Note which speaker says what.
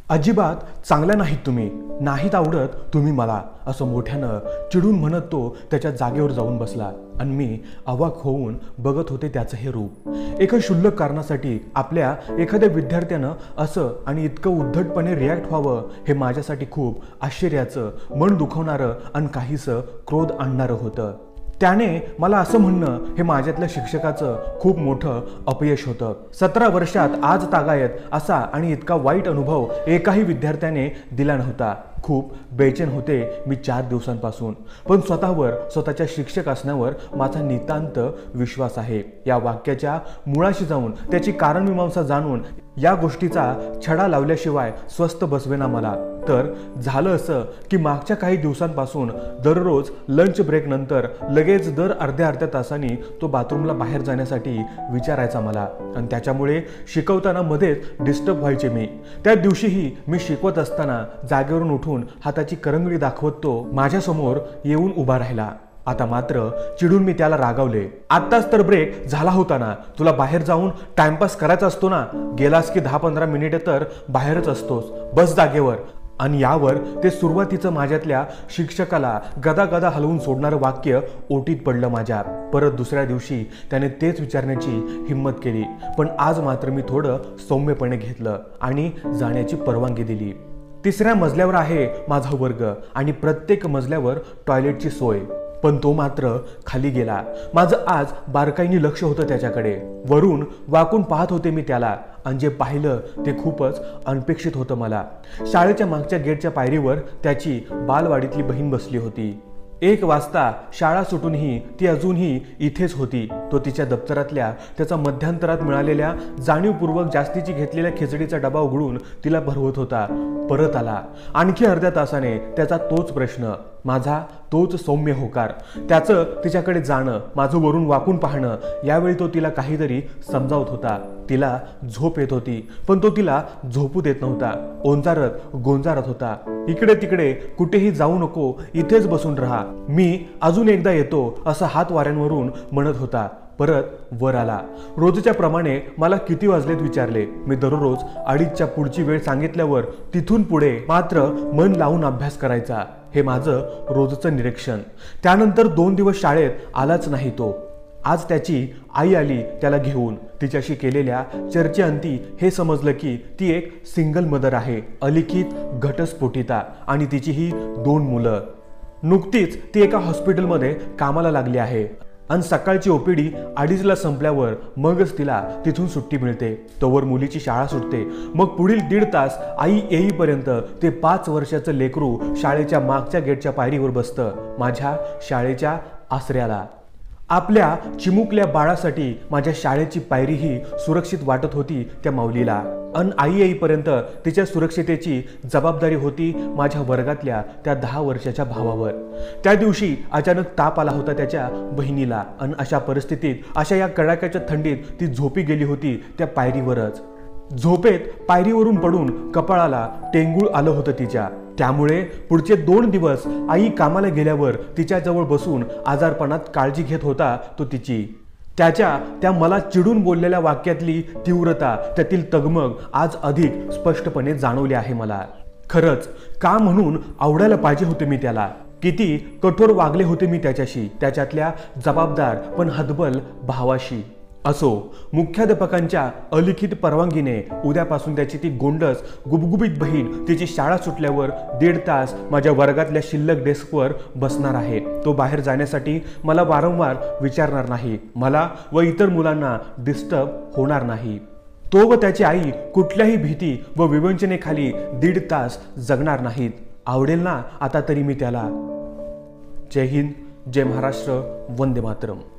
Speaker 1: अजिबात चांगल्या नाहीत तुम्ही, नाहीत आवडत तुम्ही मला, असं मोठ्यानं चिडून म्हणत तो त्याच्या जागेवर जाऊन बसला आणि मी अवाक होऊन बघत होते त्याचं हे रूप. एका क्षुल्लक कारणासाठी आपल्या एखाद्या विद्यार्थ्यानं असं आणि इतकं उद्धटपणे रिॲक्ट व्हावं हे माझ्यासाठी खूप आश्चर्याचं, मन दुखवणारं आणि काहीसं क्रोध आणणारं होतं. त्याने मला असं म्हणणं हे माझ्यातल्या शिक्षकाचं खूप मोठं अपयश होतं. 17 वर्षात आज तागायत असा आणि इतका वाईट अनुभव एकाही विद्यार्थ्याने दिला नव्हता. खूप बेचैन होते मी 4 दिवसांपासून, पण स्वतःच्या शिक्षक असण्यावर माझा नितांत विश्वास आहे. या वाक्याच्या मुळाशी जाऊन त्याची कारणमीमांसा जाणून या गोष्टीचा छडा लावल्याशिवाय स्वस्थ बसवेना मला. तर झालं असं की मागच्या काही दिवसांपासून दररोज लंच ब्रेक नंतर लगेच दर अर्ध्या तासांनी तो बाथरूमला बाहेर जाण्यासाठी विचारायचा मला आणि त्याच्यामुळे शिकवताना मध्येच डिस्टर्ब व्हायचे मी. त्या दिवशीही मी शिकवत असताना जागेवरून उठून हाताची करंगळी दाखवत तो माझ्यासमोर येऊन उभा राहिला. आता मात्र चिडून मी त्याला रागावले. आत्ताच तर ब्रेक झाला होता ना, तुला बाहेर जाऊन टाइमपास करायचा असतो ना, गेलास की 10-15 मिनिटे तर बाहेरच असतोस, बस जागेवर. आणि यावर ते सुरुवातीचं माझ्यातल्या शिक्षकाला गदा हलवून सोडणारं वाक्य ओटीत पडलं माझ्या. परत दुसऱ्या दिवशी त्याने तेच विचारण्याची हिंमत केली, पण आज मात्र मी थोडं सौम्यपणे घेतलं आणि जाण्याची परवानगी दिली. 3ऱ्या मजल्यावर आहे माझा वर्ग आणि प्रत्येक मजल्यावर टॉयलेटची सोय, पण तो मात्र खाली गेला. माझं आज बारकाईने लक्ष होतं त्याच्याकडे. वरून वाकून पाहत होते मी त्याला आणि जे पाहिलं ते खूपच अनपेक्षित होतं मला. शाळेच्या मागच्या गेटच्या पायरीवर त्याची बालवाडीतली बहीण बसली होती. 1 वाजता शाळा सुटूनही ती अजूनही इथेच होती. तो तिच्या दप्तरातल्या त्याचा मध्यांतरात मिळालेल्या जाणीवपूर्वक जास्तीची घेतलेल्या खिचडीचा डबा उघडून तिला भरवत होता. परत आला. आणखी अर्ध्या तासाने त्याचा तोच प्रश्न, माझा तोच सौम्य होकार, त्याचं तिच्याकडे जाणं, माझं वरून वाकून पाहणं. यावेळी तो तिला काहीतरी समजावत होता. तिला झोप येत होती, पण तो तिला झोपू देत नव्हता. ओंजारत गोंजारत होता, इकडे तिकडे कुठेही जाऊ नको, इथेच बसून राहा, मी अजून एकदा येतो, असं हात वाऱ्यांवरून म्हणत होता. परत वर आला. रोजच्या प्रमाणे मला किती वाजलेत विचारले. मी दररोज 2:30च्या पुढची वेळ सांगितल्यावर तिथून पुढे मात्र मन लावून अभ्यास करायचा. हे माझं रोजचं निरीक्षण. त्यानंतर 2 दिवस शाळेत आलाच नाही तो. आज त्याची आई आली त्याला घेऊन. तिच्याशी केलेल्या चर्चेअंती हे समजलं की ती एक सिंगल मदर आहे, अलिखित घटस्फोटिता, आणि तिची ही 2 मुलं. नुकतीच ती एका हॉस्पिटलमध्ये कामाला लागली आहे आणि सकाळची ओपीडी 2:30ला संपल्यावर मगच तिला तिथून सुट्टी मिळते. तोवर मुलीची शाळा सुटते. मग पुढील 1.5 तास आई येईपर्यंत ते 5 वर्षाचं लेकरू शाळेच्या मागच्या गेटच्या पायरीवर बसतं, माझ्या शाळेच्या आसऱ्याला. आपल्या चिमुकल्या बाळासाठी माझ्या शाळेची पायरीही सुरक्षित वाटत होती त्या माऊलीला. अन आई येईपर्यंत तिच्या सुरक्षितेची जबाबदारी होती माझ्या वर्गातल्या त्या 10 वर्षाच्या भावावर. त्या दिवशी अचानक ताप आला होता त्याच्या बहिणीला आणि अशा परिस्थितीत, अशा या कडाक्याच्या थंडीत ती झोपी गेली होती त्या पायरीवरच. झोपेत पायरीवरून पडून कपाळाला टेंगूळ आलं होतं तिच्या. त्यामुळे पुढचे 2 दिवस आई कामाला गेल्यावर तिच्याजवळ बसून आजारपणात काळजी घेत होता तो तिची. त्याच्या त्या मला चिडून बोललेल्या वाक्यातली तीव्रता, त्यातील तगमग आज अधिक स्पष्टपणे जाणवली आहे मला. खरंच का म्हणून आवडायला पाहिजे होते मी त्याला. किती कठोर वागले होते मी त्याच्याशी, त्याच्यातल्या जबाबदार पण हतबल भावाशी. असो, मुख्याध्यापकांच्या अलिखित परवानगीने उद्यापासून त्याची ती गोंडस गुबगुबीत बहीण तिची शाळा सुटल्यावर 1.5 तास माझ्या वर्गातल्या शिल्लक डेस्कवर बसणार आहे. तो बाहेर जाण्यासाठी मला वारंवार विचारणार नाही. मला व इतर मुलांना डिस्टर्ब होणार नाही. तो व त्याची आई कुठल्याही भीती व विवंचनेखाली 1.5 तास जगणार नाहीत. आवडेल ना आता तरी मी त्याला. जय हिंद, जय महाराष्ट्र, वंदे मातरम.